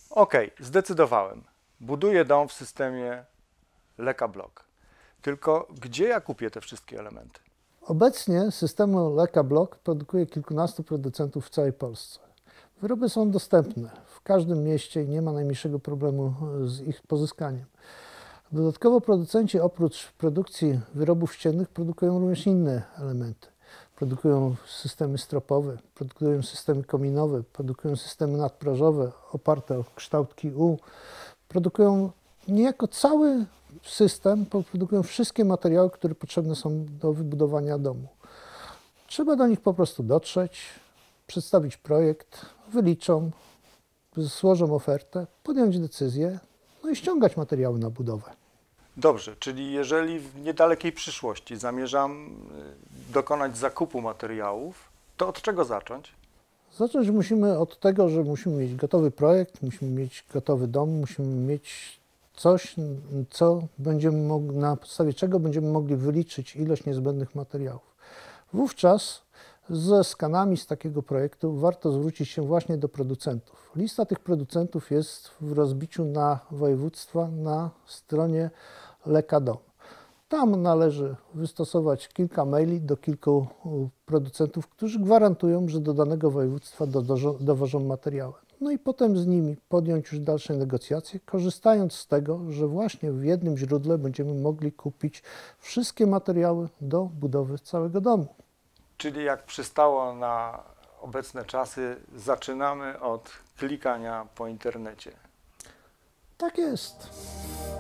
Ok, zdecydowałem. Buduję dom w systemie Leka Block. Tylko gdzie ja kupię te wszystkie elementy? Obecnie systemu Leka Block produkuje kilkunastu producentów w całej Polsce. Wyroby są dostępne w każdym mieście i nie ma najmniejszego problemu z ich pozyskaniem. Dodatkowo producenci oprócz produkcji wyrobów ściennych produkują również inne elementy. Produkują systemy stropowe, produkują systemy kominowe, produkują systemy nadprożowe oparte o kształt QU. Produkują niejako cały system, produkują wszystkie materiały, które potrzebne są do wybudowania domu. Trzeba do nich po prostu dotrzeć, przedstawić projekt, wyliczą, złożą ofertę, podjąć decyzję, no i ściągać materiały na budowę. Dobrze, czyli jeżeli w niedalekiej przyszłości zamierzam dokonać zakupu materiałów, to od czego zacząć? Zacząć musimy od tego, że musimy mieć gotowy projekt, musimy mieć gotowy dom, musimy mieć coś, co będziemy mogli, na podstawie czego będziemy mogli wyliczyć ilość niezbędnych materiałów. Wówczas ze skanami z takiego projektu warto zwrócić się właśnie do producentów. Lista tych producentów jest w rozbiciu na województwa na stronie Leka Dom. Tam należy wystosować kilka maili do kilku producentów, którzy gwarantują, że do danego województwa dowożą materiały. No i potem z nimi podjąć już dalsze negocjacje, korzystając z tego, że właśnie w jednym źródle będziemy mogli kupić wszystkie materiały do budowy całego domu. Czyli jak przystało na obecne czasy, zaczynamy od klikania po internecie. Tak jest.